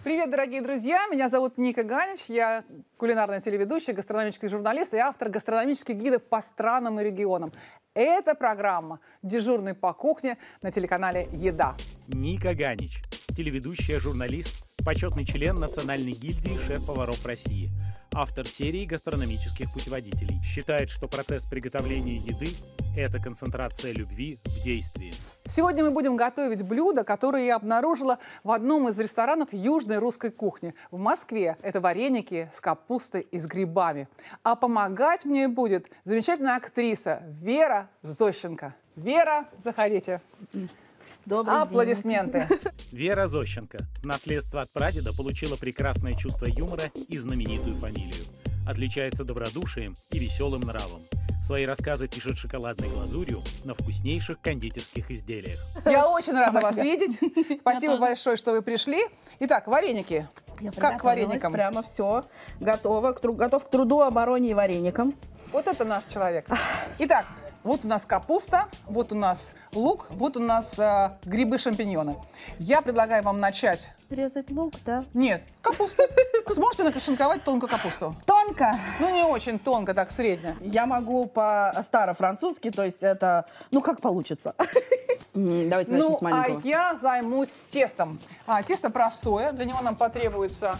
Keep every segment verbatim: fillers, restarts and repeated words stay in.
Привет, дорогие друзья! Меня зовут Ника Ганич, я кулинарная телеведущая, гастрономический журналист и автор гастрономических гидов по странам и регионам. Это программа «Дежурный по кухне» на телеканале «Еда». Ника Ганич, телеведущая, журналист, почетный член Национальной гильдии шеф-поваров России, автор серии гастрономических путеводителей. Считает, что процесс приготовления еды – это концентрация любви в действии. Сегодня мы будем готовить блюдо, которое я обнаружила в одном из ресторанов южной русской кухни в Москве. Это вареники с капустой и с грибами. А помогать мне будет замечательная актриса Вера Зощенко. Вера, заходите. Добрый Аплодисменты. день. Вера Зощенко в наследство от прадеда получила прекрасное чувство юмора и знаменитую фамилию. Отличается добродушием и веселым нравом. Свои рассказы пишет шоколадной глазурью на вкуснейших кондитерских изделиях. Я очень рада вас видеть. Спасибо большое, что вы пришли. Итак, вареники. Я Как к вареникам? Прямо все готово. К тру- готов к труду, обороне и вареникам. Вот это наш человек. Итак, вот у нас капуста, вот у нас лук, вот у нас э, грибы-шампиньоны. Я предлагаю вам начать... Резать лук, да? Нет, капусту. Сможете накашинковать тонкую капусту? Тонко. Ну, не очень тонко, так, средне. Я могу по-старо-французски, то есть это, ну, как получится. Давайте начнем Ну, с маленького. а я займусь тестом. А, тесто простое, для него нам потребуется...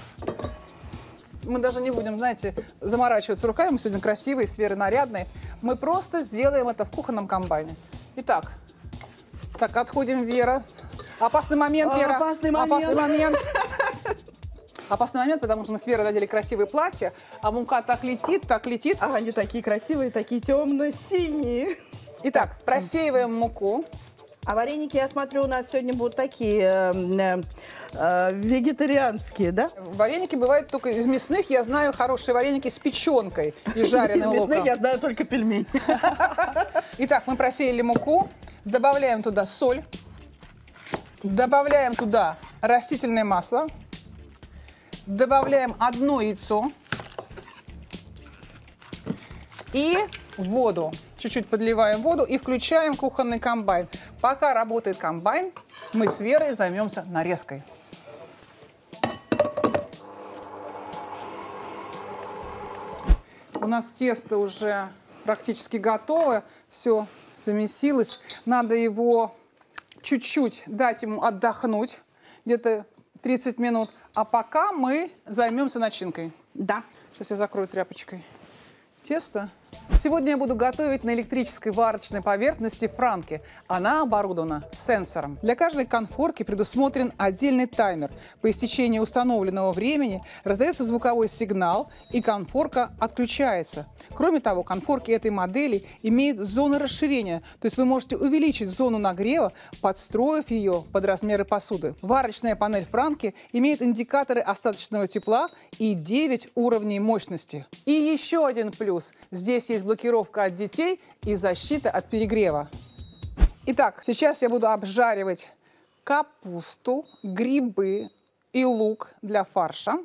Мы даже не будем, знаете, заморачиваться руками. Мы сегодня красивые, с Верой нарядные. Мы просто сделаем это в кухонном комбайне. Итак, так, отходим, Вера. Опасный момент, Вера. Опасный момент. Опасный момент. Опасный момент, потому что мы с Верой надели красивые платья, а мука так летит, так летит. А они такие красивые, такие темно-синие. Итак, просеиваем муку. А вареники, я смотрю, у нас сегодня будут такие э, э, э, вегетарианские, да? Вареники бывают только из мясных. Я знаю хорошие вареники с печенкой и жареным Из мясных луком. я знаю только пельмени. Итак, мы просеяли муку, добавляем туда соль, добавляем туда растительное масло, добавляем одно яйцо и воду. Чуть-чуть подливаем воду и включаем кухонный комбайн. Пока работает комбайн, мы с Верой займемся нарезкой. У нас тесто уже практически готово, все замесилось. Надо его чуть-чуть дать ему отдохнуть, где-то тридцать минут. А пока мы займемся начинкой. Да. Сейчас я закрою тряпочкой тесто. Сегодня я буду готовить на электрической варочной поверхности франки. Она оборудована сенсором. Для каждой конфорки предусмотрен отдельный таймер. По истечении установленного времени раздается звуковой сигнал, и конфорка отключается. Кроме того, конфорки этой модели имеют зоны расширения, то есть вы можете увеличить зону нагрева, подстроив ее под размеры посуды. Варочная панель франки имеет индикаторы остаточного тепла и девять уровней мощности. И еще один плюс. Здесь есть блокировка от детей и защита от перегрева. Итак, сейчас я буду обжаривать капусту, грибы и лук для фарша.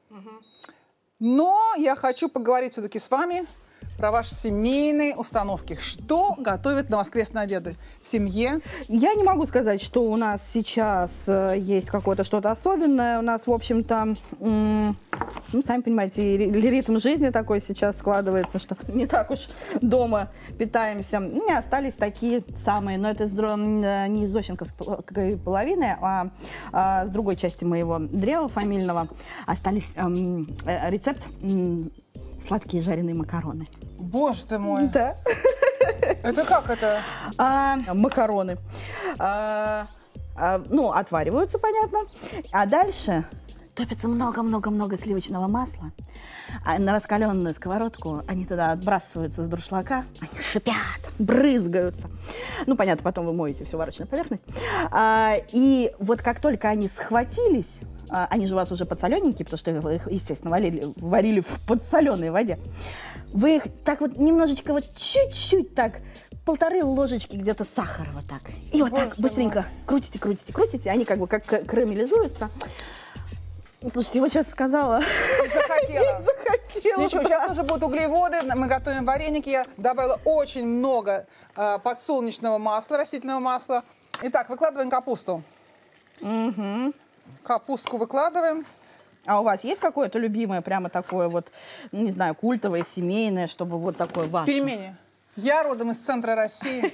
Но я хочу поговорить все-таки с вами про ваши семейные установки. Что готовят на воскресные обеды в семье? Я не могу сказать, что у нас сейчас э, есть какое-то что-то особенное. У нас, в общем-то, м- ну, сами понимаете, ритм жизни такой сейчас складывается, что не так уж дома питаемся. У меня остались такие самые, но это не из зощенковской половины, а, а с другой части моего древа фамильного остались эм, э, рецепт м- сладкие жареные макароны. Боже ты мой! Да. Это как это? А, макароны. А, а, ну, отвариваются, понятно. А дальше топится много-много-много сливочного масла. А на раскаленную сковородку они туда отбрасываются с дуршлака. Они шипят, брызгаются. Ну, понятно, потом вы моете всю варочную поверхность. А, и вот как только они схватились, а, они же у вас уже подсолененькие, потому что вы их, естественно, варили, варили в подсоленой воде. Вы их так вот немножечко, вот чуть-чуть так, полторы ложечки где-то сахара вот так. И вот Боже так быстренько мой. крутите, крутите, крутите. Они как бы как карамелизуются. Слушайте, я вот сейчас сказала. Захотела. Захотела. Ничего, сейчас тоже будут углеводы. Мы готовим вареники. Я добавила очень много э, подсолнечного масла, растительного масла. Итак, выкладываем капусту. Угу. Капустку выкладываем. А у вас есть какое-то любимое, прямо такое вот, ну, не знаю, культовое, семейное, чтобы вот такое ваше? Пельмени. Я родом из центра России,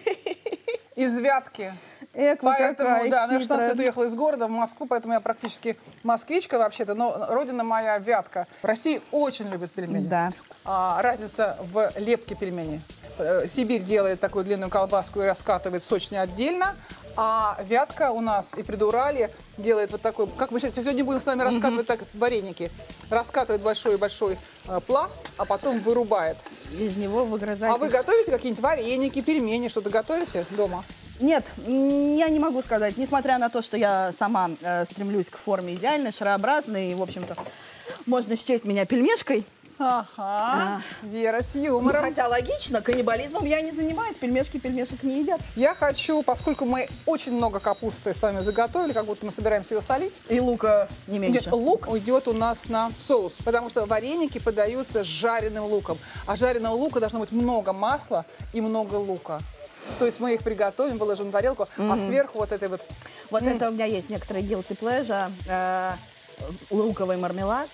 из Вятки. Эк, вы Поэтому, какая да, на шестнадцать хитрая. лет уехала из города в Москву, поэтому я практически москвичка вообще-то, но родина моя Вятка. В России очень любят пельмени. Да. А, разница в лепке пельменей. Э, Сибирь делает такую длинную колбаску и раскатывает сочни отдельно, а Вятка у нас и Придуралье делает вот такой, как мы сейчас сегодня будем с вами раскатывать так вареники. Раскатывает большой-большой э, пласт, а потом вырубает. Из него выгрызаете. А вы готовите какие-нибудь вареники, пельмени, что-то готовите дома? Нет, м, я не могу сказать. Несмотря на то, что я сама э, стремлюсь к форме идеальной, шарообразной, и, в общем-то, можно счесть меня пельмешкой. Ага, Вера с Ну, юмором. хотя логично, каннибализмом я не занимаюсь, пельмешки пельмешек не едят. Я хочу, поскольку мы очень много капусты с вами заготовили, как будто мы собираемся ее солить, И лука не меньше. нет, лук уйдет у нас на соус, потому что вареники подаются с жареным луком. А жареного лука должно быть много масла и много лука. То есть мы их приготовим, выложим в тарелку, а сверху вот этой вот... Вот М. это у меня есть некоторые guilty pleasure. э, луковый мармелад,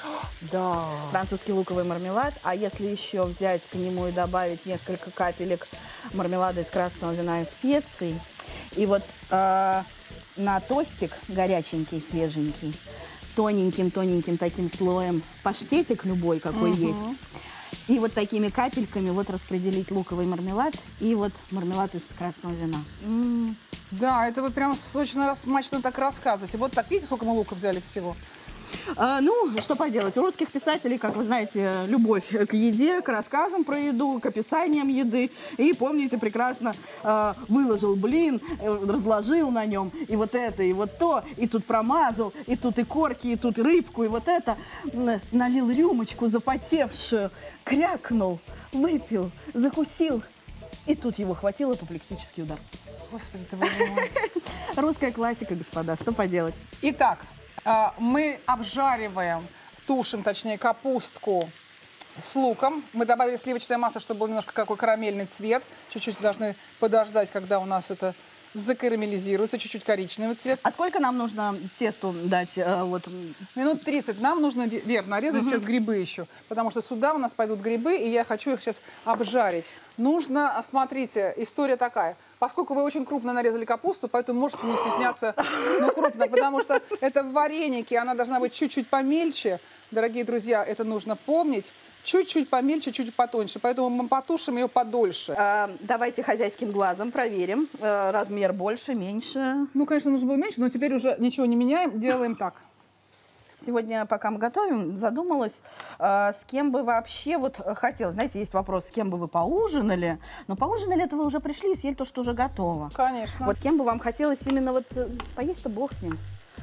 Да. французский луковый мармелад. А если еще взять к нему и добавить несколько капелек мармелада из красного вина и специй, и вот э, на тостик горяченький, свеженький, тоненьким-тоненьким таким слоем паштетик любой, какой Мгм. есть, и вот такими капельками вот распределить луковый мармелад и вот мармелад из красного вина. М. Да, это вы прям сочно, смачно так рассказываете. Вот так, видите, сколько мы лука взяли всего? А, ну, что поделать, у русских писателей, как вы знаете, любовь к еде, к рассказам про еду, к описаниям еды. И помните прекрасно, а, выложил блин, э, разложил на нем и вот это, и вот то, и тут промазал, и тут и корки, и тут и рыбку, и вот это. М, Налил рюмочку запотевшую, крякнул, выпил, закусил. И тут его хватил апоплексический удар. Господи, ты боже мой. Русская классика, господа, что поделать. Итак, а, мы обжариваем, тушим, точнее, капустку с луком. Мы добавили сливочное масло, чтобы был немножко какой карамельный цвет. Чуть-чуть должны подождать, когда у нас это закарамелизируется, чуть-чуть коричневый цвет. А сколько нам нужно тесту дать? э, вот, Минут тридцать. Нам нужно, Вер, нарезать сейчас грибы еще, потому что сюда у нас пойдут грибы, и я хочу их сейчас обжарить. Нужно, а, смотрите, история такая. Поскольку вы очень крупно нарезали капусту, поэтому можете не стесняться, ну, крупно, потому что это в варенике, она должна быть чуть-чуть помельче. Дорогие друзья, это нужно помнить. Чуть-чуть помельче, чуть потоньше, поэтому мы потушим ее подольше. э, давайте хозяйским глазом проверим. э, размер больше, меньше. Ну, конечно, нужно было меньше, но теперь уже ничего не меняем, делаем так. Сегодня, пока мы готовим, задумалась, э, с кем бы вообще вот э, хотела. Знаете, есть вопрос, с кем бы вы поужинали. Но поужинали, это вы уже пришли и съели то, что уже готово. Конечно. Вот с кем бы вам хотелось именно вот э, поесть-то бог с ним.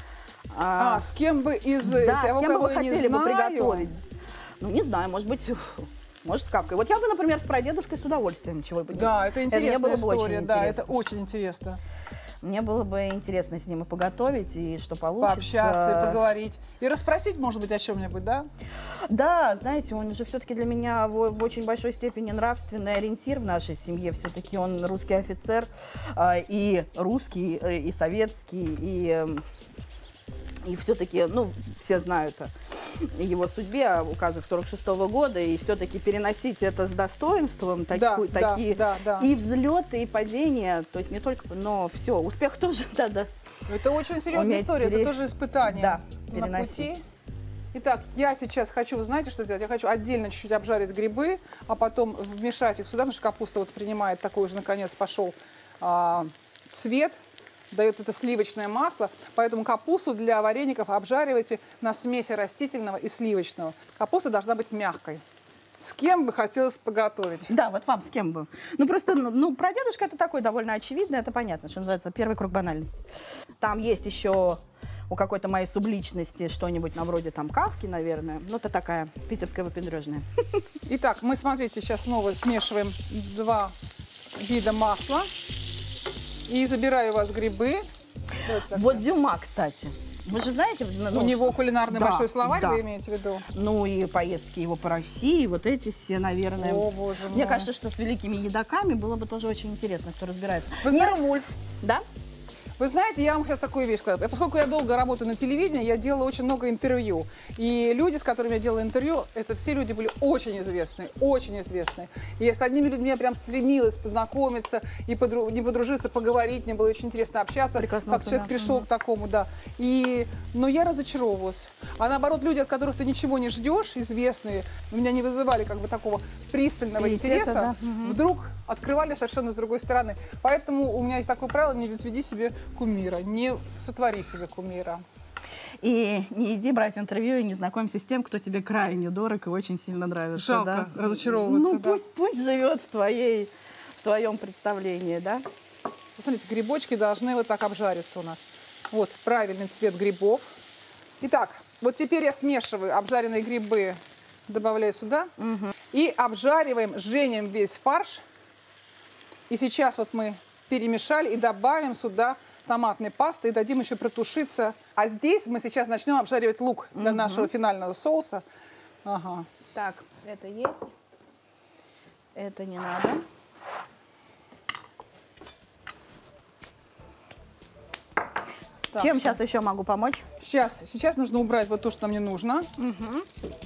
А, А, с кем бы из да, того, с кем бы кого вы я не хотели бы знаю? приготовить? Ну, не знаю, может быть, может, с капкой. Вот я бы, например, с прадедушкой с удовольствием чего бы. Да, это мне интересная было бы очень история, да, интересно. это очень интересно. Мне было бы интересно с ним и поготовить, и что получится. Пообщаться и поговорить. И расспросить, может быть, о чем-нибудь, да? Да, знаете, он же все-таки для меня в, в очень большой степени нравственный ориентир в нашей семье. Все-таки он русский офицер, а, и русский, э, и советский, и, э, и все-таки, ну, все знают о его судьбе, о указах сорок шестого года, и все-таки переносить это с достоинством, Да, таку- да, такие да, да. и взлеты, и падения, то есть не только, но все, успех тоже надо. Это очень серьезная Уметь история, пере- это тоже испытание Да, на переносить. пути. Итак, я сейчас хочу, вы знаете, что сделать? Я хочу отдельно чуть-чуть обжарить грибы, а потом вмешать их сюда, потому что капуста вот принимает такой уже, наконец, пошел а, цвет, дает это сливочное масло, поэтому капусту для вареников обжаривайте на смеси растительного и сливочного. Капуста должна быть мягкой. С кем бы хотелось поготовить? Да, вот вам с кем бы. Ну, просто, ну, ну, прадедушка это такой довольно очевидный, это понятно, что называется первый круг банальности. Там есть еще у какой-то моей субличности что-нибудь на вроде там Кавки, наверное. Ну, это такая питерская выпендрежная. Итак, мы, смотрите, сейчас снова смешиваем два вида масла. И забираю у вас грибы. Вот Дюма, кстати. Вы же знаете... Ну, У него кулинарный да, большой словарь, да. вы имеете в виду? Ну, и поездки его по России, вот эти все, наверное. О, боже мой. Мне кажется, что с великими едоками было бы тоже очень интересно, кто разбирается. Вы Нет. знаете, Мульф? Да? Вы знаете, я вам сейчас такую вещь скажу. Поскольку я долго работаю на телевидении, я делала очень много интервью. И люди, с которыми я делала интервью, это все люди были очень известные, очень известные. И с одними людьми я прям стремилась познакомиться и подру... не подружиться, поговорить. Мне было очень интересно общаться. Прекрасно, как человек да. пришел угу. к такому, да. И... Но я разочаровалась. А наоборот, люди, от которых ты ничего не ждешь, известные, у меня не вызывали как бы такого пристального И интереса, это, да. угу. вдруг открывали совершенно с другой стороны. Поэтому у меня есть такое правило: не возведи себе кумира, не сотвори себе кумира. И не иди брать интервью и не знакомься с тем, кто тебе крайне дорог и очень сильно нравится. Жалко да? разочаровываться. Ну, да. пусть, пусть живет в, твоей, в твоем представлении, да? Посмотрите, грибочки должны вот так обжариться у нас. Вот правильный цвет грибов. Итак, вот теперь я смешиваю обжаренные грибы, добавляю сюда. Угу. И обжариваем, женим весь фарш. И сейчас вот мы перемешали и добавим сюда томатной пасты и дадим еще протушиться. А здесь мы сейчас начнем обжаривать лук для угу. нашего финального соуса. Ага. Так, это есть. Это не надо. Так, Чем все. сейчас еще могу помочь? Сейчас, сейчас нужно убрать вот то, что нам не нужно. Угу.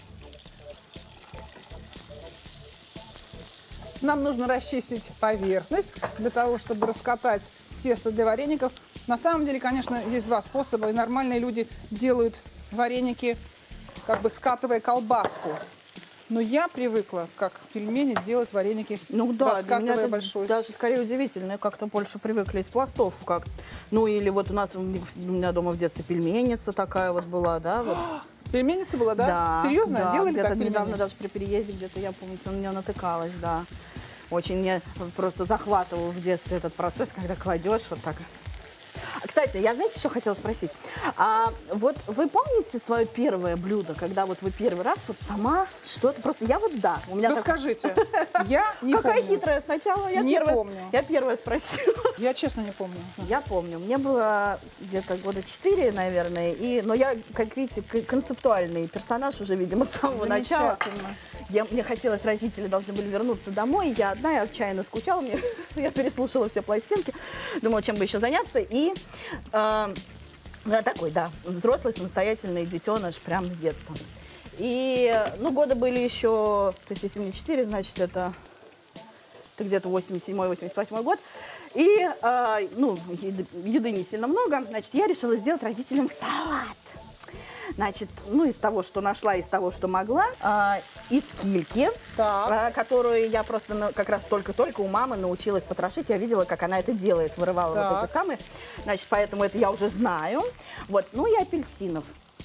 Нам нужно расчистить поверхность для того, чтобы раскатать тесто для вареников. На самом деле, конечно, есть два способа. И нормальные люди делают вареники, как бы скатывая колбаску. Но я привыкла, как пельмени, делать вареники, ну, да, раскатывая большой. Даже скорее удивительно, как-то больше привыкли из пластов. Как. Ну или вот у нас, у меня дома в детстве пельменница такая вот была, да? Вот. Пельменница была, да? Да. Серьезно? Да, Делали где-то так пельмени? недавно даже при переезде где-то, я помню, на нее натыкалась, да. Очень мне просто захватывал в детстве этот процесс, когда кладешь вот так. Кстати, я, знаете, что хотела спросить? А вот вы помните свое первое блюдо, когда вот вы первый раз вот сама что-то просто... Я вот да. У меня Расскажите. Так... Я не Какая помню. хитрая сначала. Я не первая, помню. Я первая спросила. Я честно не помню. Я помню. Мне было где-то года четыре, наверное. И, но я, как видите, концептуальный персонаж уже, видимо, с самого начала. Я, мне хотелось, родители должны были вернуться домой. Я одна, я отчаянно скучала. Мне, я переслушала все пластинки. Думала, чем бы еще заняться. И э, я такой, да, взрослый, самостоятельный детеныш прямо с детства. И, ну, годы были еще, то есть если мне четыре, значит, это, это где-то восемьдесят седьмой — восемьдесят восьмой год. И, э, ну, еды, еды не сильно много. Значит, я решила сделать родителям салат. Значит, ну, из того, что нашла, из того, что могла, э, из кильки, э, которую я просто ну, как раз только-только у мамы научилась потрошить. Я видела, как она это делает, вырывала так. вот эти самые. Значит, поэтому это я уже знаю. Вот, ну и апельсинов.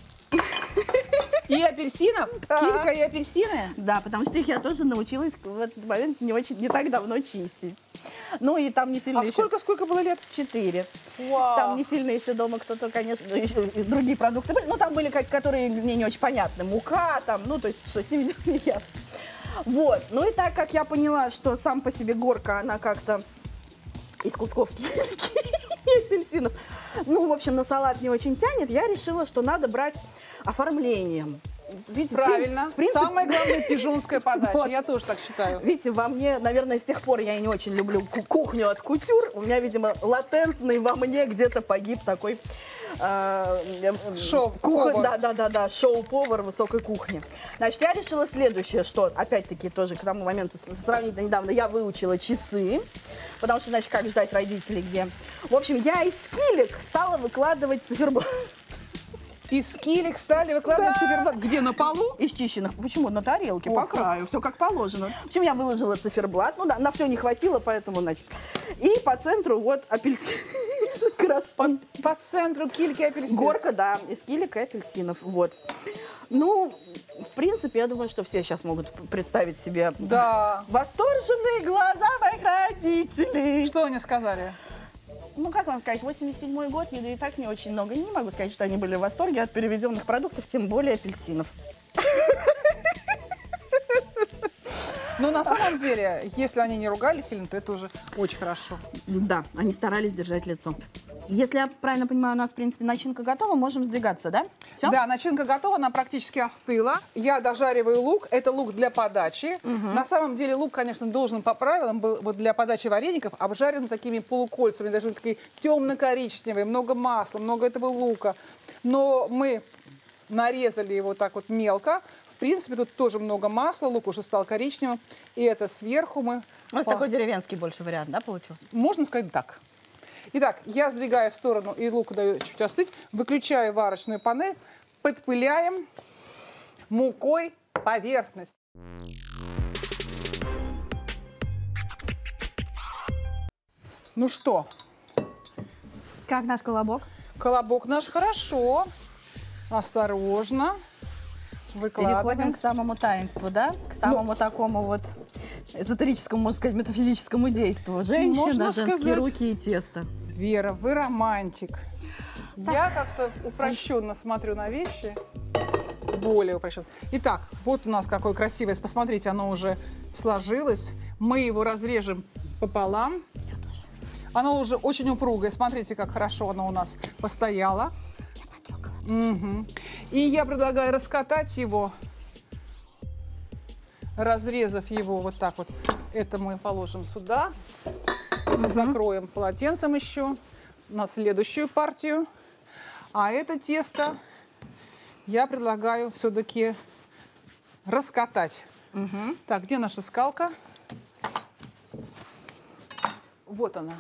И апельсинов? Да. Килька и апельсины? Да, потому что их я тоже научилась в этот момент не, очень, не так давно чистить. Ну и там не сильно А еще... сколько, сколько было лет? Четыре. Вау. Там не сильно еще дома кто-то, конечно, еще другие продукты были. Ну, там были, которые мне не очень понятны. Мука там, ну, то есть, что с ними делать не ясно. Вот. Ну и так как я поняла, что сам по себе горка, она как-то из кусков и апельсинов, ну, в общем, на салат не очень тянет, я решила, что надо брать оформлением. Видите, правильно. В принципе... Самая главная пижонская подача. Вот. Я тоже так считаю. Видите, во мне, наверное, с тех пор я не очень люблю кухню от кутюр. У меня, видимо, латентный во мне где-то погиб такой э, шоу-повар. Да, да, да, да, шоу-повар высокой кухни. Значит, я решила следующее, что, опять-таки, тоже к тому моменту, сравнительно недавно, я выучила часы, потому что, значит, как ждать родителей где. В общем, я из килек стала выкладывать циферблат. Из килек стали выкладывать Да. циферблат. Где, на полу? Из чищенных. Почему? На тарелке, Ох, по краю. Все как положено. В общем, я выложила циферблат. Ну да, на все не хватило, поэтому, значит. И по центру вот апельсин. По, по центру кильки апельсин. Горка, да, из килек и апельсинов. Вот. Ну, в принципе, я думаю, что все сейчас могут представить себе да. восторженные глаза моих родителей. Что они сказали? Ну, как вам сказать, восемьдесят седьмой год, еды и так не очень много. Не могу сказать, что они были в восторге от переведенных продуктов, тем более апельсинов. Но на самом деле, если они не ругались сильно, то это уже очень хорошо. Да, они старались держать лицо. Если я правильно понимаю, у нас, в принципе, начинка готова, можем сдвигаться, да? Все? Да, начинка готова, она практически остыла. Я дожариваю лук. Это лук для подачи. Угу. На самом деле лук, конечно, должен по правилам был вот для подачи вареников обжарен такими полукольцами, даже такие темно-коричневые, много масла, много этого лука. Но мы нарезали его так вот мелко. В принципе, тут тоже много масла, лук уже стал коричневым. И это сверху мы... У нас по... такой деревенский больше вариант, да, получился? Можно сказать так. Итак, я сдвигаю в сторону и лук даю чуть остыть, выключаю варочную панель, подпыляем мукой поверхность. Ну что? Как наш колобок? Колобок наш хорошо. Осторожно. Выкладываем. Переходим к самому таинству, да? К самому ну, такому вот эзотерическому, можно сказать, метафизическому действию. Женщина, женские сказать, руки и тесто. Вера, вы романтик. Так. Я как-то упрощенно смотрю на вещи. Более упрощенно. Итак, вот у нас какое красивое. Посмотрите, оно уже сложилось. Мы его разрежем пополам. Оно уже очень упругое. Смотрите, как хорошо оно у нас постояло. Угу. И я предлагаю раскатать его, разрезав его вот так вот. Это мы положим сюда. Угу. Закроем полотенцем еще на следующую партию. А это тесто я предлагаю все-таки раскатать. Угу. Так, где наша скалка? Вот она.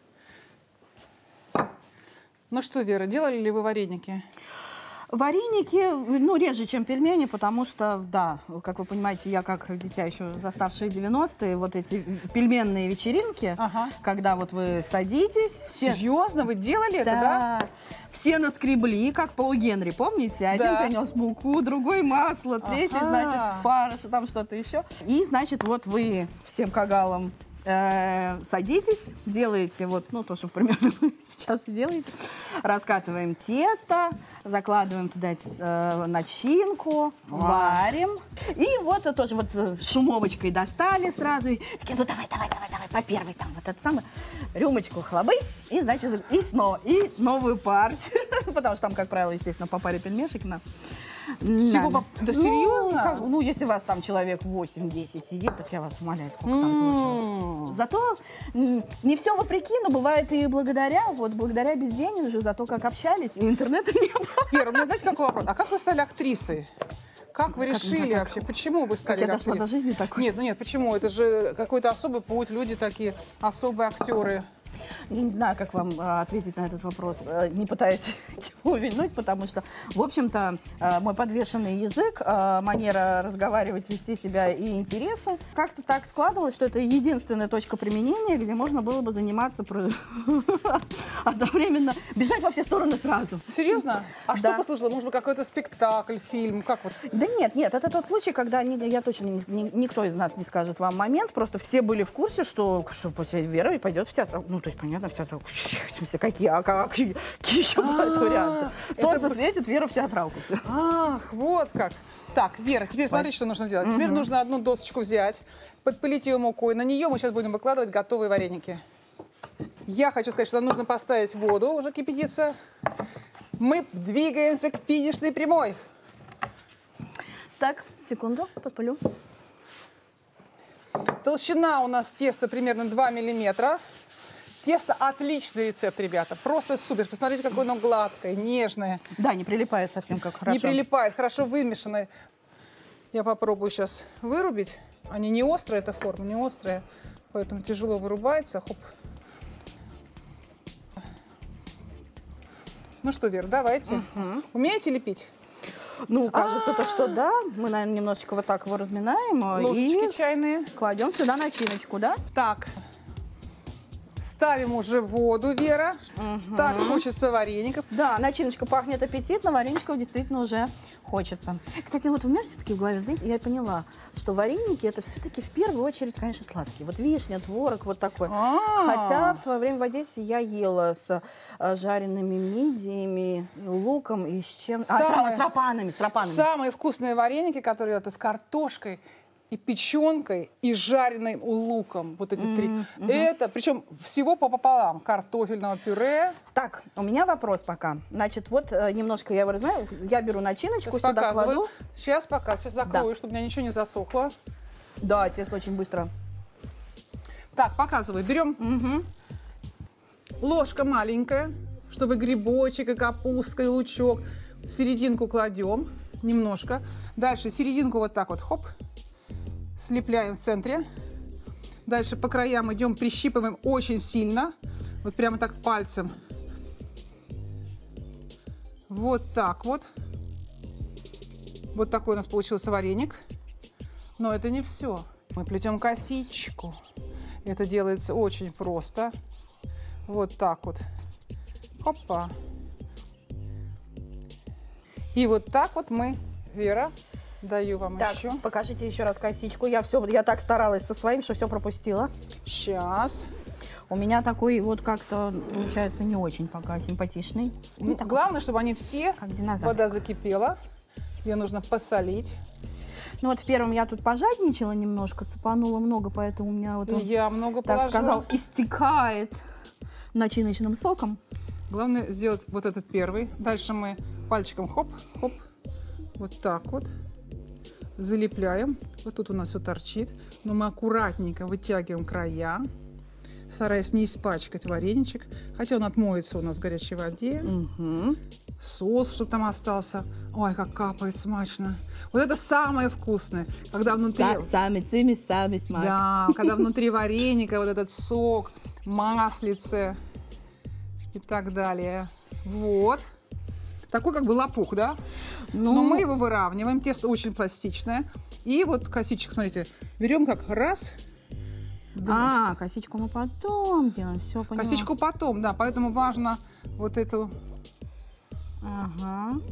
Ну что, Вера, делали ли вы вареники? Вареники, ну, реже, чем пельмени, потому что, да, как вы понимаете, я как дитя еще заставшие девяностые, вот эти пельменные вечеринки, ага. когда вот вы садитесь. Все... Серьезно? Вы делали да. это, да? Все наскребли, как Пол Генри, помните? Один да. принес муку, другой масло, третий, ага. значит, фарш, там что-то еще. И, значит, вот вы всем кагалам э, садитесь, делаете вот, ну, то, что примерно вы сейчас делаете. Раскатываем тесто, закладываем туда э, начинку, Вау. варим. И вот тоже вот с шумовочкой достали сразу. И такие, ну давай, давай, давай, давай, по первой там вот это самое. Рюмочку хлобысь, и, значит, и снова, и новую партию. Потому что там, как правило, естественно, по паре пельмешек на... Всего по... Да ну, серьезно? Как, ну, если у вас там человек восемь-десять сидит, так я вас умоляю, сколько mm. там получилось. Зато не все вопреки, но бывает и благодаря, вот благодаря безденежью, за то, как общались, и интернета не было. Вера, у меня, знаете, какой вопрос? А как вы стали актрисой? Как вы как решили так, вообще? Почему вы стали как я актрисой? Дошла до жизни такой? Нет, ну нет, почему? Это же какой-то особый путь, люди такие, особые актеры. Я не знаю, как вам а, ответить на этот вопрос, а, не пытаясь его увильнуть, потому что, в общем-то, а, мой подвешенный язык, а, манера разговаривать, вести себя и интересы, как-то так складывалось, что это единственная точка применения, где можно было бы заниматься одновременно, бежать во все стороны сразу. Серьезно? А что послужило? Может быть, какой-то спектакль, фильм? Как вот? Да нет, нет, это тот случай, когда я точно, никто из нас не скажет вам момент, просто все были в курсе, что, что после Вера пойдет в театр. Ну, то есть, понятно, в театралку. Какие, а какие, какие еще бывают варианты? Солнце светит, Вера в театралку. Ах, вот как. Так, Вера, теперь смотри, что нужно сделать. Теперь нужно одну досочку взять, подпылить ее мукой. На нее мы сейчас будем выкладывать готовые вареники. Я хочу сказать, что нам нужно поставить воду, уже кипятится. Мы двигаемся к финишной прямой. Так, секунду, подпылю. Толщина у нас теста примерно два миллиметра. Тесто отличный рецепт, ребята. Просто супер. Посмотрите, какое оно гладкое, нежное. Да, не прилипает совсем как хорошо. Не прилипает, хорошо вымешанное. Я попробую сейчас вырубить. Они не острые, эта форма, не острая. Поэтому тяжело вырубается. Хоп. Ну что, Вера, давайте. Угу. Умеете лепить? Ну, кажется-то, что да. Мы, наверное, немножечко вот так его разминаем. Ложечки и чайные. Кладем сюда начиночку, да? Так. Ставим уже воду, Вера. Угу. Так хочется вареников. Да, начиночка пахнет аппетитно, вареничков действительно уже хочется. Кстати, вот у меня все-таки в голове, знаете, я поняла, что вареники это все-таки в первую очередь, конечно, сладкие. Вот вишня, творог, вот такой. А-а-а. Хотя в свое время в Одессе я ела с жареными мидиями, луком и с чем... Самые, а, с рапанами, с рапанами. Самые вкусные вареники, которые это с картошкой, и печенкой, и жареным луком. Вот эти три. Mm-hmm. Это, причем всего пополам. Картофельного пюре. Так, у меня вопрос пока. Значит, вот э, немножко я его размаю. Я беру начиночку, Сейчас сюда показываю. кладу. Сейчас пока, сейчас закрою, Да. чтобы у меня ничего не засохло. Да, тесто очень быстро. Так, показываю. Берем Угу. ложка маленькая, чтобы грибочек, и капустка, и лучок. В серединку кладем немножко. Дальше серединку вот так вот, хоп, слепляем в центре. Дальше по краям идем, прищипываем очень сильно. Вот прямо так пальцем. Вот так вот. Вот такой у нас получился вареник. Но это не все. Мы плетем косичку. Это делается очень просто. Вот так вот. Хопа. И вот так вот мы, Вера, даю вам Так, еще. покажите еще раз косичку. Я все, я так старалась со своим, что все пропустила. Сейчас. У меня такой вот как-то получается не очень пока симпатичный. Ну, такой, главное, чтобы они все, как динозавр. вода закипела. Ее нужно посолить. Ну вот в первом я тут пожадничала немножко, цепанула много, поэтому у меня вот он, Я много так положила. сказал, истекает начиночным соком. Главное сделать вот этот первый. Дальше мы пальчиком хоп, хоп, вот так вот залепляем. Вот тут у нас все торчит. Но мы аккуратненько вытягиваем края, стараясь не испачкать вареничек. Хотя он отмоется у нас в горячей воде. Угу. Соус, чтобы там остался. Ой, как капает смачно. Вот это самое вкусное, когда внутри... Са- сами цими, сами смак. Да, когда внутри вареника вот этот сок, маслице и так далее. Вот. Такой как бы лопух, да? Ну, Но мы его выравниваем. Тесто очень пластичное. И вот косичек, смотрите, берем как раз... А, косичку мы потом делаем, все поняла. Косичку потом, да, поэтому важно вот эту... Ага.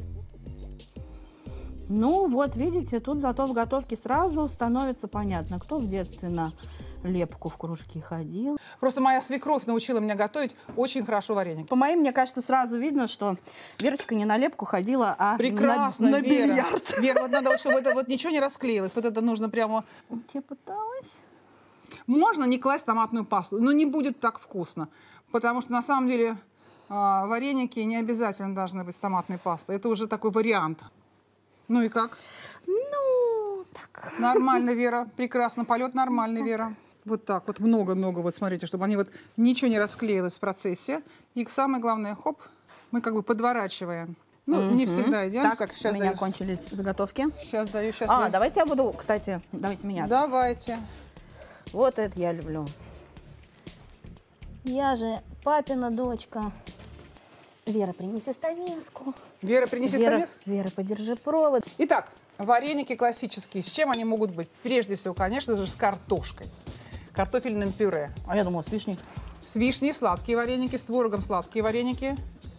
Ну, вот видите, тут зато в готовке сразу становится понятно, кто в детстве на лепку в кружки ходил. Просто моя свекровь научила меня готовить очень хорошо вареник. По моим, мне кажется, сразу видно, что Верочка не на лепку ходила, а Прекрасно, на, на Вера. бильярд. Вера, вот надо, вот, чтобы это вот ничего не расклеилось. Вот это нужно прямо... Я пыталась. Можно не класть томатную пасту, но не будет так вкусно. Потому что на самом деле а, вареники не обязательно должны быть с томатной пастой. Это уже такой вариант. Ну и как? Ну, так. Нормально, Вера. Прекрасно. Полет нормальный, Вера. Вот так вот много-много, вот смотрите, чтобы они вот ничего не расклеилось в процессе. И самое главное, хоп, мы как бы подворачиваем. Ну, Мгм. не всегда идеально. Так, сейчас у меня даю. кончились заготовки. Сейчас даю, сейчас А, даю. давайте я буду, кстати, давайте меня. Давайте. Вот это я люблю. Я же папина дочка. Вера, принеси стамеску. Вера, принеси Вера, стамес. Вера, подержи провод. Итак, вареники классические. С чем они могут быть? Прежде всего, конечно же, с картошкой. Картофельным пюре. А я думала, с вишней. С вишней сладкие вареники, с творогом сладкие вареники.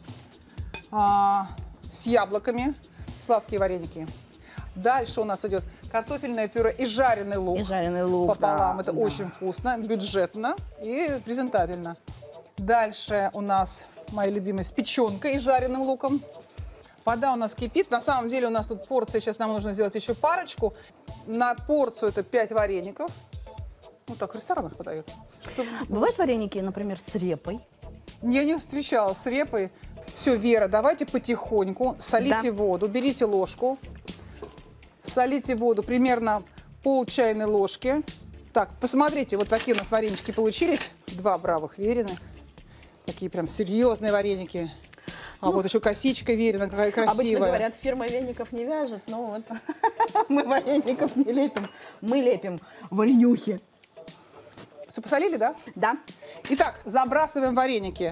А, с яблоками сладкие вареники. Дальше у нас идет картофельное пюре и жареный лук. И жареный лук. Пополам. да, Это да. очень вкусно, бюджетно и презентабельно. Дальше у нас мои любимые с печенкой и жареным луком. Вода у нас кипит. На самом деле у нас тут порция. Сейчас нам нужно сделать еще парочку. На порцию это пять вареников. Вот так в ресторанах подают. Чтобы... Бывают вареники, например, с репой. Я не встречала с репой. Все, Вера, давайте потихоньку. Солите Да. воду, берите ложку. Солите воду примерно пол чайной ложки. Так, посмотрите, вот такие у нас варенички получились. Два бравых Верины. Такие прям серьезные вареники. А Ну, вот еще косичка Верина, какая красивая. Обычно говорят, фирма веников не вяжет, но вот мы вареников не лепим. Мы лепим варенюхи. Все посолили, да? Да. Итак, забрасываем вареники.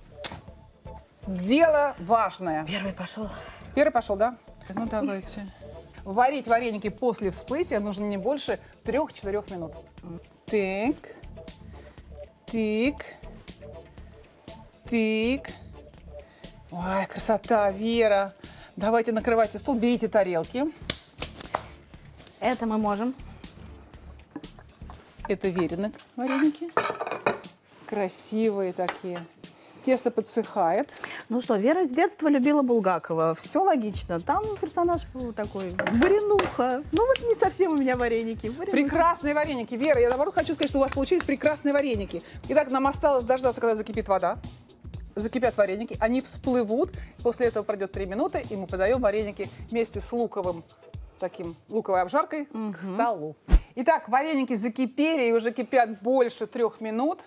Дело важное. Первый пошел. Первый пошел, да? Ну, давайте. Варить вареники после всплытия нужно не больше трех-четырех минут. Так. Так. Так. Ой, красота, Вера. Давайте накрывайте стол, берите тарелки. Это мы можем. Это Верины вареники. Красивые такие. Тесто подсыхает. Ну что, Вера с детства любила Булгакова. Все логично. Там персонаж был такой варенуха. Ну вот не совсем у меня вареники. Варенуха. Прекрасные вареники. Вера, я наоборот хочу сказать, что у вас получились прекрасные вареники. Итак, нам осталось дождаться, когда закипит вода. Закипят вареники, они всплывут. После этого пройдет три минуты, и мы подаем вареники вместе с луковым, таким луковой обжаркой угу. к столу. Итак, вареники закипели и уже кипят больше трех минут.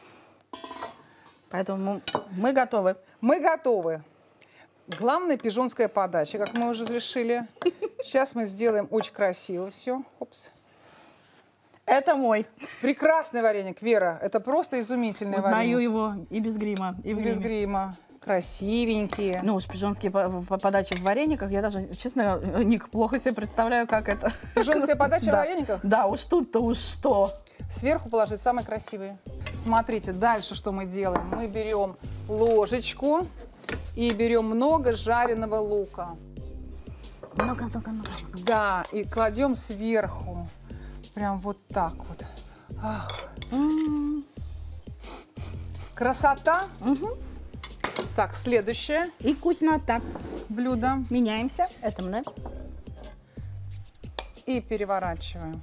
Поэтому мы готовы. Мы готовы. Главное, пижонская подача, как мы уже решили. Сейчас мы сделаем очень красиво все. Опс. Это мой. Прекрасный вареник, Вера. Это просто изумительный Узнаю вареник. его и без грима, и в Без гриме. грима. Красивенькие. Ну уж пижонские подачи в варениках. Я даже, честно, Ник, плохо себе представляю, как это. Пижонская подача в Да. варениках? Да, уж тут-то уж что. Сверху положить самые красивые. Смотрите, дальше что мы делаем. Мы берем ложечку и берем много жареного лука. Много, много, много. Да, и кладем сверху. Прям вот так вот. Ах. М-м-м. Красота. Угу. Так, следующее И вкуснота. блюдо. Меняемся. Это мне. И переворачиваем.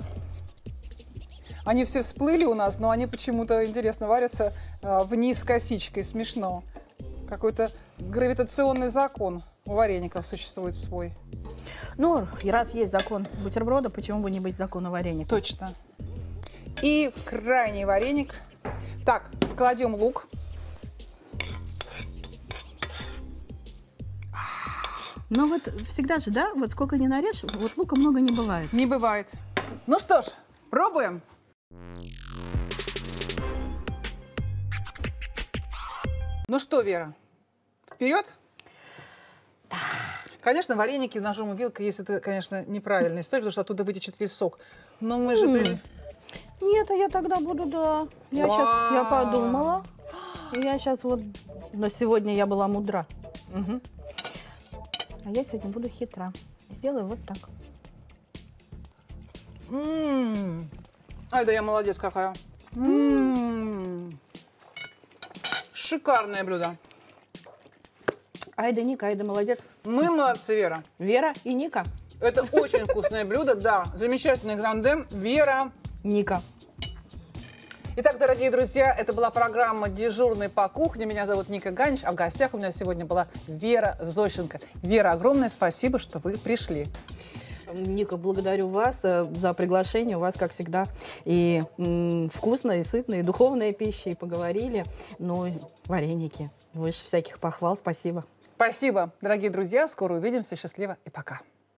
Они все всплыли у нас, но они почему-то, интересно, варятся э, вниз косичкой. Смешно. Какой-то гравитационный закон у вареников существует свой. Ну, и раз есть закон бутерброда, почему бы не быть законом вареника? Точно. И в крайний вареник. Так, кладем лук. Но вот всегда же, да, вот сколько ни нарежь, вот лука много не бывает. Не бывает. Ну что ж, пробуем. Ну что, Вера, вперед? Да. Конечно, вареники ножом и вилкой, если это, конечно, неправильная история, потому что оттуда вытечет весь сок. Но мы же... М. Нет, а я тогда буду, да. Я сейчас, я подумала. И я сейчас вот, но сегодня я была мудра. Мгм. А я сегодня буду хитра. Сделаю вот так. М-м-м. Ай, да я молодец какая. М-м-м. Шикарное блюдо. Айда, Ника, Айда, молодец. Мы молодцы, Вера. Вера и Ника. Это очень вкусное блюдо, да. Замечательный грандем. Вера. Ника. Итак, дорогие друзья, это была программа «Дежурный по кухне». Меня зовут Ника Ганич, а в гостях у меня сегодня была Вера Зощенко. Вера, огромное спасибо, что вы пришли. Ника, благодарю вас э, за приглашение. У вас, как всегда, и м, вкусная, и сытная, и духовная пища, и поговорили. Ну, и вареники. Выше всяких похвал. Спасибо. Спасибо, дорогие друзья. Скоро увидимся. Счастливо и пока.